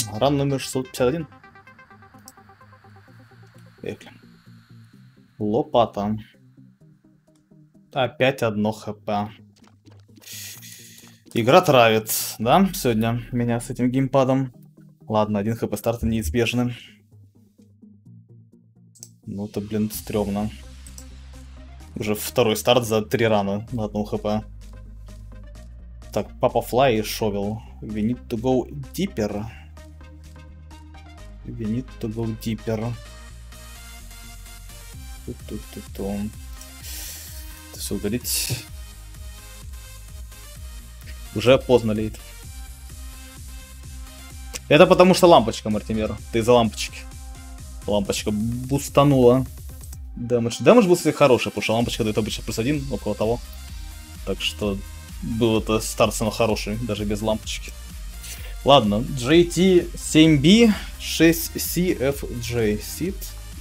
Ран номер 651. Поехали. Лопата. Опять 1 хп. Игра травит, да, сегодня меня с этим геймпадом. Ладно, 1 хп старта неизбежны. Ну это, блин, стрёмно. Уже второй старт за 3 рана на 1 хп. Так, Папа Флай и Шовел. We need to go deeper. We need to go deeper. Это все удалить. Уже поздно лейт. Это потому что лампочка, Мартимер. Ты из-за лампочки. Лампочка бустанула. Дэмэдж. Дэмэдж был, кстати, хороший, потому что лампочка дает обычно +1, около того. Так что был это старт самый хороший, даже без лампочки. Ладно, JT 7B 6CFJ Сид.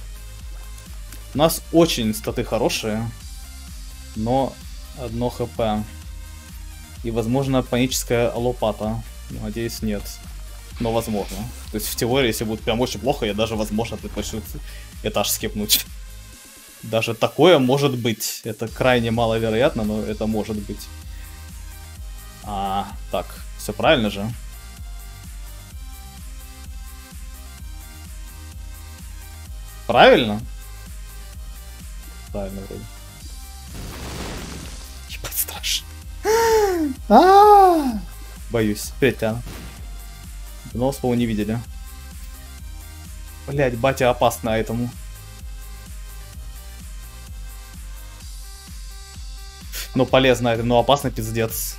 У нас очень статы хорошие, но 1 хп. И, возможно, паническая лопата. Надеюсь, нет. Но возможно. То есть в теории, если будет прям очень плохо, я даже, возможно, предпочту этаж скипнуть. Даже такое может быть. Это крайне маловероятно, но это может быть. Так, все правильно же. Правильно? Правильно вроде. Ебать, страшно. Боюсь. Привет, Тиана. Но, по-моему, не видели. Блять, батя опасно этому. Ну, полезно это, но опасно пиздец.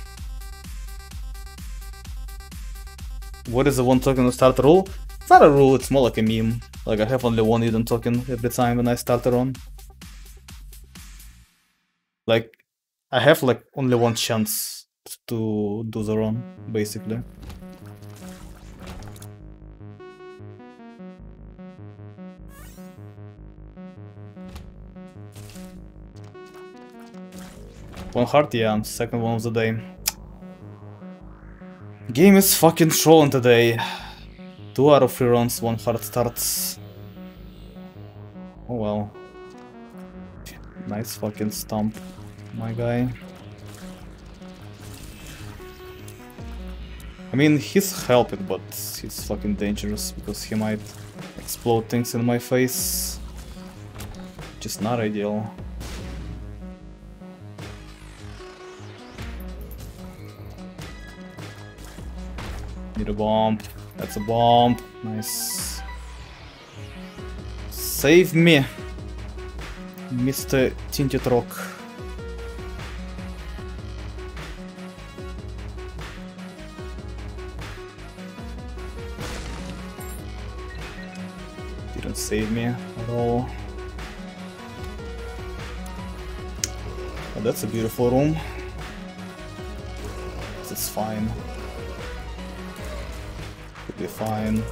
What is the one token to start a rule? It's not a rule, it's more like a meme. Like I have only one hidden token every time when I start a run. Like, I have like only one chance to do the run, basically. One heart, yeah, second one of the day. Game is fucking trolling today. 2 out of 3 runs, 1 heart starts. Oh well. Nice fucking stomp, my guy. I mean, he's helping, but he's fucking dangerous because he might explode things in my face. Just not ideal. Need a bomb. That's a bomb. Nice. Save me, Mr. Tinted Rock. Didn't save me at all. Oh, that's a beautiful room. That's fine. Could be fine.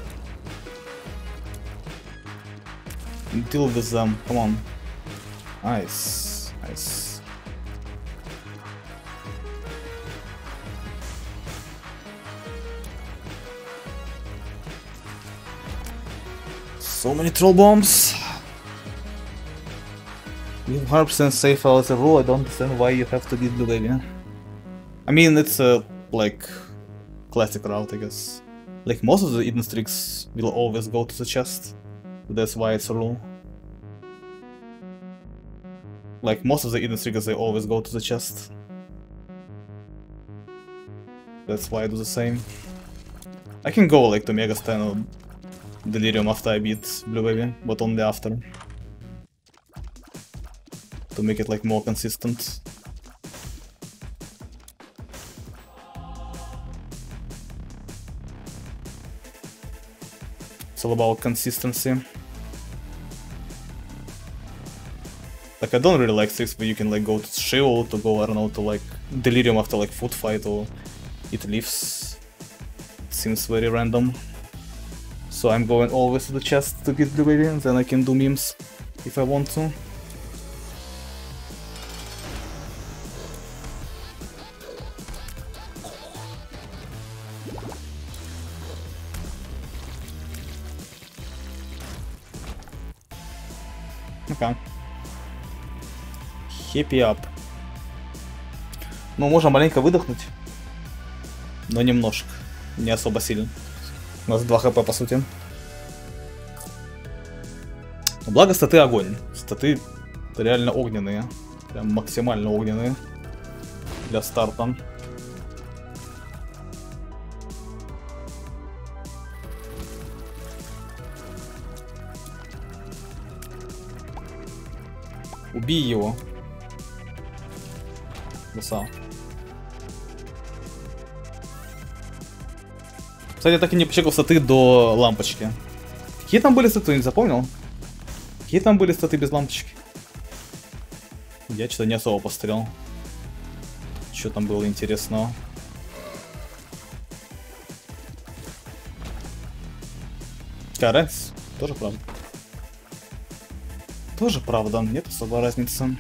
Deal with them. Come on. Nice. Nice. So many troll bombs. You're 100% safe as a rule. I don't understand why you have to get blue baby. I mean, it's a like classic route, I guess. Like most of the hidden streaks will always go to the chest. That's why it's a rule. Like most of the hidden streakers, they always go to the chest. That's why I do the same. I can go like to Mega Stan or Delirium after I beat Blue Baby, but only after. To make it like more consistent. It's all about consistency. Like I don't really like streaks where you can like go to Shield to go, I don't know, to like Delirium after like foot fight or it leaves. It seems very random. So I'm going always to the chest to get Blue Baby and then I can do memes if I want to. Ну-ка. Happy up. Ну, можно маленько выдохнуть. Но немножко. Не особо сильно. У нас 2 хп, по сути. Но благо статы огонь. Статы реально огненные. Прям максимально огненные. Для старта. Убей его. Красава. Кстати, я так и не почекал статы до лампочки. Какие там были статы, не запомнил? Какие там были статы без лампочки? Я что-то не особо посмотрел. Что там было интересного? Каренс, тоже правда. Тоже правда, нет особой разницы.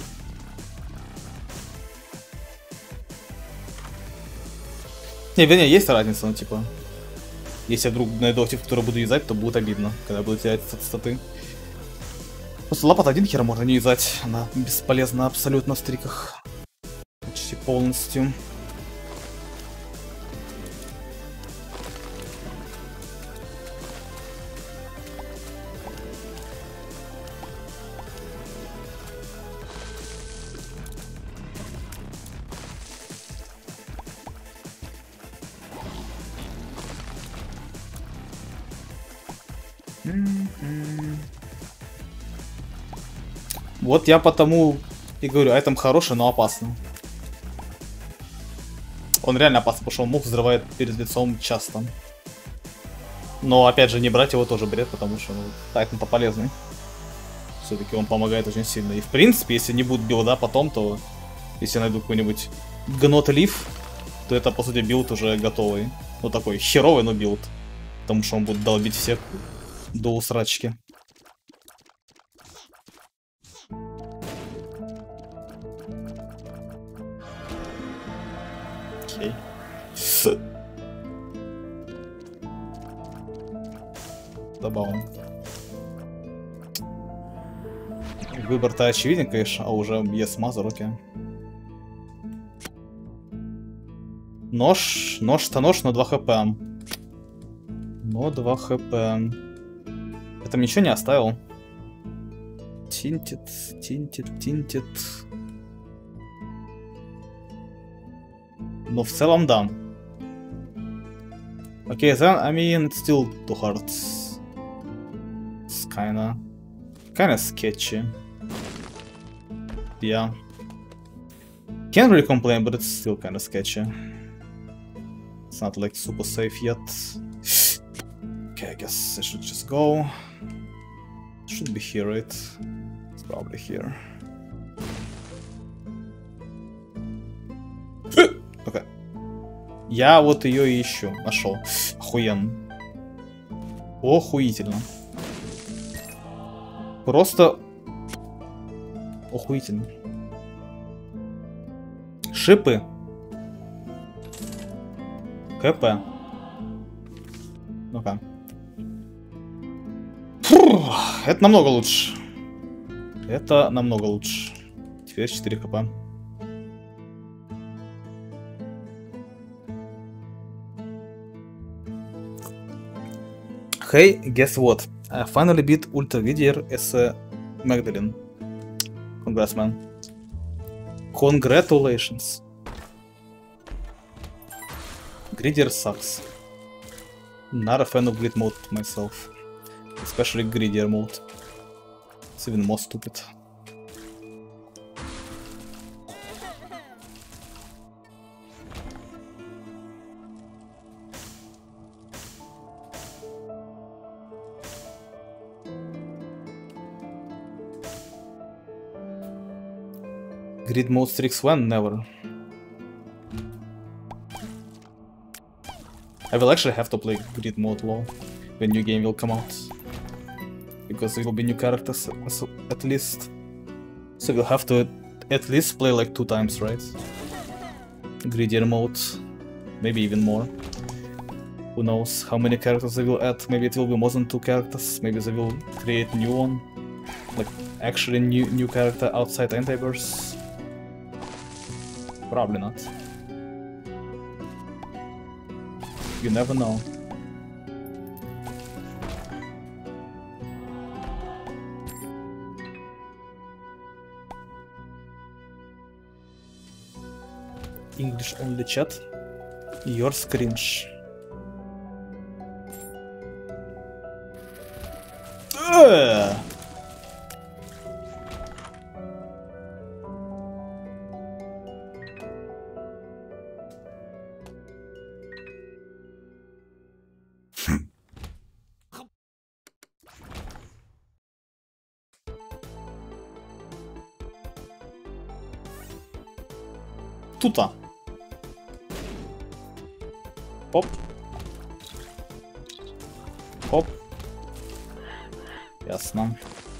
Не, вернее, есть разница, но типа... Если я вдруг найду актив, который буду юзать, то будет обидно, когда буду терять статы. Просто лопата один хер можно не юзать, она бесполезна абсолютно в стриках. Почти полностью. Вот я потому и говорю, айтем хороший, но опасный. Он реально опасный, потому что он мух взрывает перед лицом часто. Но опять же, не брать его тоже бред, потому что айтем-то полезный. Все-таки он помогает очень сильно. И в принципе, если не будет билда потом, то если я найду какой-нибудь гнот лиф, то это по сути билд уже готовый. Ну такой херовый, но билд. Потому что он будет долбить всех до усрачки. Окей. Забавно. Выбор-то очевиден, конечно, а уже есть мазер, окей. Нож, нож-то нож, но 2 хп. Но 2 хп. Это ничего не оставил. Тинтит, тинтит, тинтит. Но в целом да. Окей, then, I mean, it's still too hard. It's kinda sketchy. Yeah. Can't really complain, but it's still kinda sketchy. It's not like super safe yet. Okay, I guess I should just go. Should be here, right? It's probably here. Okay. Я вот ее и ищу. Нашел. Охуенно. Охуительно. Просто охуительно. Шипы. КП. Ну-ка. Это намного лучше. Это намного лучше. Теперь 4 хп. Hey, guess what? I finally beat Ultra Gridier as a Magdalene. Congrats, man. Congratulations. Gridier sucks. Not a fan of grid mode myself. Especially Gridier mode. It's even more stupid. Grid mode Strix 1? Never. I will actually have to play grid mode low when new game will come out. Because there will be new characters at least. So we'll have to at least play like 2 times, right? Gridier mode. Maybe even more. Who knows how many characters they will add. Maybe it will be more than 2 characters. Maybe they will create new one. Like, actually new character outside Antiverse? Probably not. You never know. English only chat. Yours cringe. Тута. Оп. Оп. Ясно.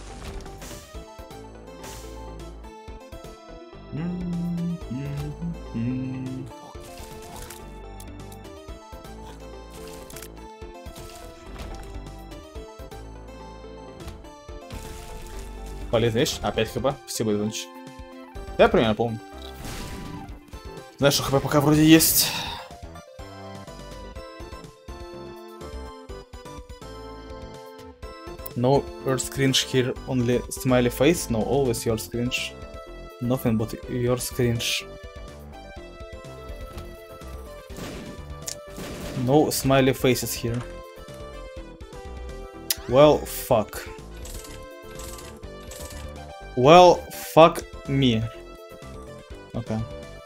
Полезная вещь. Опять хп. Спасибо, Иваныч. Я примерно помню. Знаешь, что хп пока вроде есть. No yours cringe here, only smiley face. No, always yours cringe. Nothing but yours cringe. No smiley faces here. Well, fuck. Well, fuck me. Okay.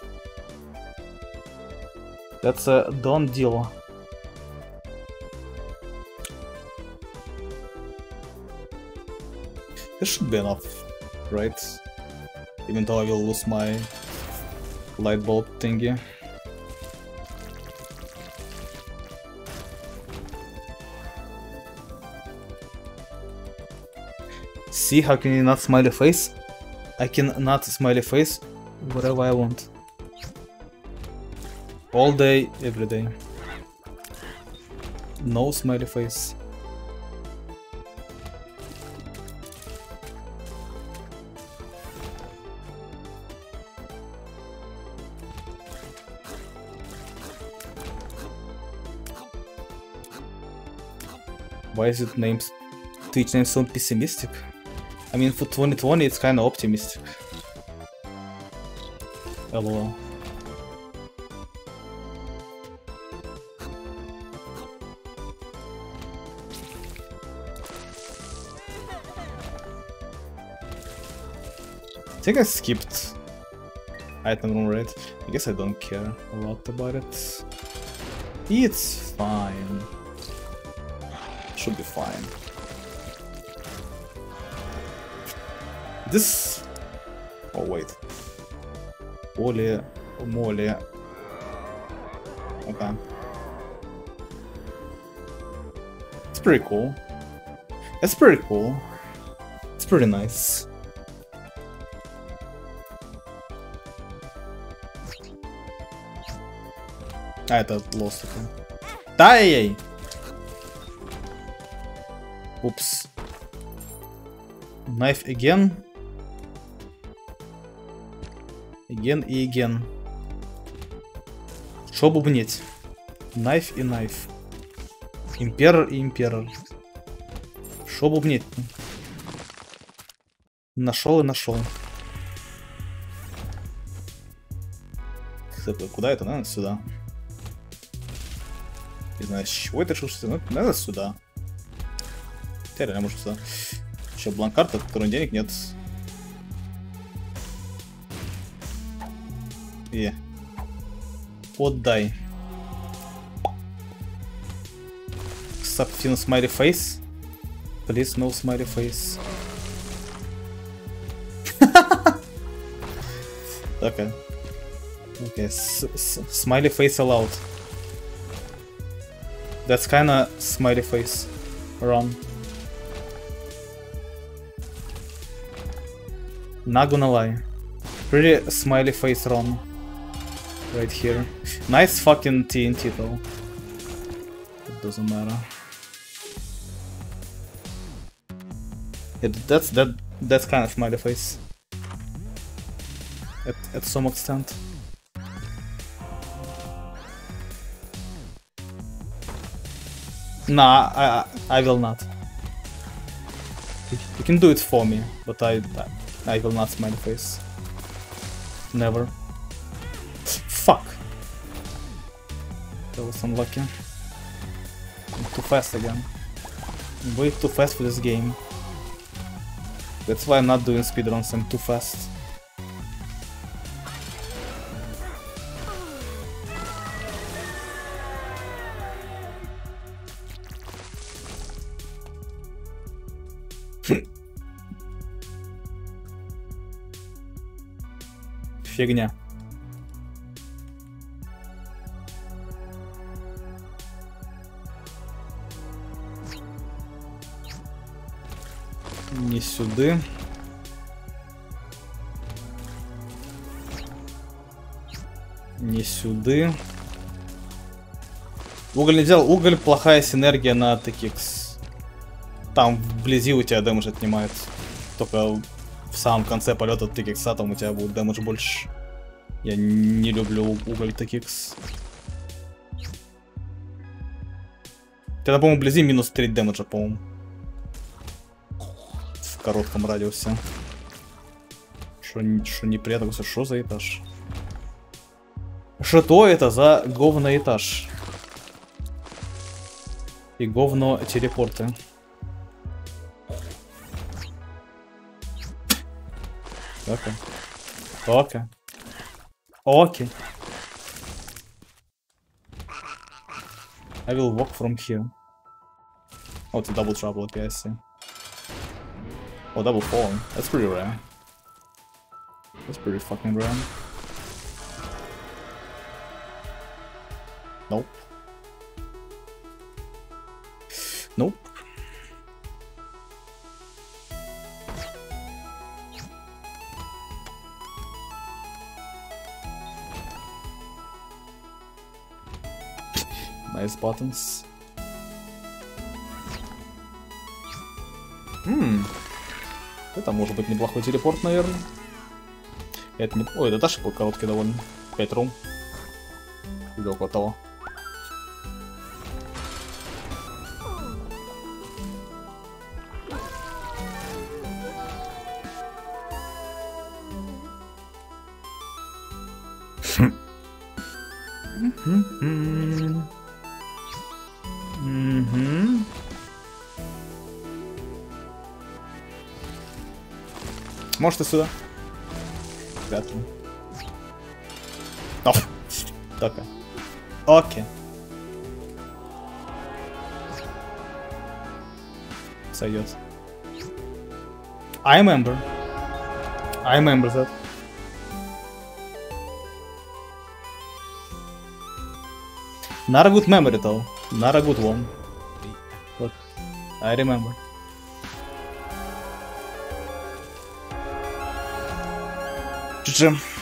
That's a done deal. This should be enough, right? Even though I will lose my light bulb thingy. See how can you not smiley face? I can not smiley face whatever I want. All day, every day. No smiley face. Why is it names Twitch name so pessimistic? I mean, for 2020 it's kinda optimistic. LOL. I think I skipped item room, right? I guess I don't care a lot about it. It's fine. Should be fine. This... Oh wait. Molly. Okay. It's pretty cool. It's pretty cool. It's pretty nice. А, это lost. Дай! Упс. Knife again. Again и again. Шо бубнеть? Knife и knife. Имперор и имперор. Шо бубнеть? Нашел и нашел. Куда это? Надо сюда. Не знаю, с чего это решил, что надо сюда. Хотя реально может сюда. Еще бланк-карта, от которой денег нет. И отдай. Subfin smiley face. Please no smiley face. Okay. Okay. Smiley face allowed. That's kinda smiley face. Run. Not gonna lie. Pretty smiley face run. Right here. Nice fucking TNT though. It doesn't matter. That's kind of smiley face. At some extent. Nah, I will not. You can do it for me, but I will not smiley face. Never. Fuck. That was unlucky. I'm too fast again. I'm way too fast for this game. That's why I'm not doing speedruns, I'm too fast. Фигня. Не сюда. Не сюда. Уголь не делал. Уголь плохая синергия на TKX. Там вблизи у тебя дэмэдж отнимает. Только в самом конце полета TKX там у тебя будет дэмэдж больше. Я не люблю уголь TKX. Тогда, по-моему, вблизи минус 3 дэмэджа, по-моему. В коротком радиусе. Что неприятно, что за этаж? Что это за говно этаж? И говно телепорты. Окей. Окей. Окей. I will walk from here. Oh, it's a double trouble, okay, I see. Oh, double fall. That's pretty rare. That's pretty fucking rare. Nope. Nope. Nice buttons. Это может быть неплохой телепорт, наверное. Это не... Ой, это даже был короткий довольно. 5 рум. Или около того. Может и сюда? Вряд ли. О! Только. Окей. Сойдет. I remember that. Not a good memory though. Not a good one. But I remember. GG.